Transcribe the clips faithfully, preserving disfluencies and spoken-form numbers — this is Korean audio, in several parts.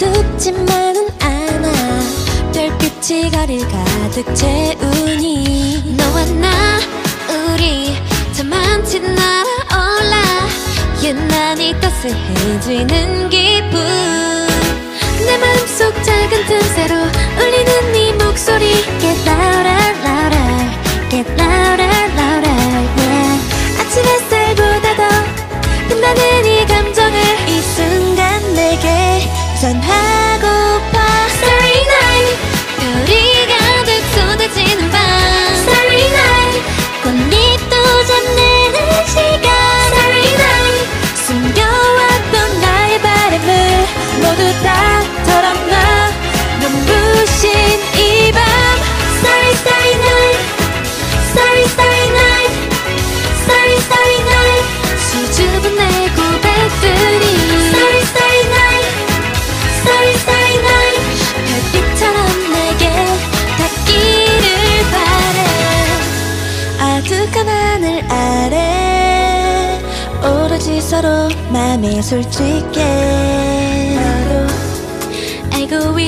어둡지만은 않아. 별빛이 거리를 가득 채우니 너와 나 우리 참 많이 날아올라. 유난히 따스해지는 기분. 내 맘속 작은 틈새로 울리는 네 목소리. Get louder, louder, get louder, louder, yeah. 아침 햇살보다 더 빛나는 이 감정을 이 순간 내게 전하고파. Starry night, 별이 가득 쏟아지는 밤. Starry night, 꽃잎도 잠드는 시간. Starry night, 숨겨왔던 나의 바람을 모두 다 털어놔. 눈부신 이 밤. Starry, starry night, starry, starry night, starry, starry night. 수줍은 내 고백들이 Starry, starry night, starry, starry night. 별빛처럼 내게 닿기를 바래. 아득한 하늘 아래 오로지 서로 맘이 솔직해. 너도 알고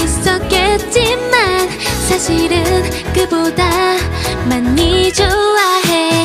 있었겠지만 사실은 그보다 많이 좋아해.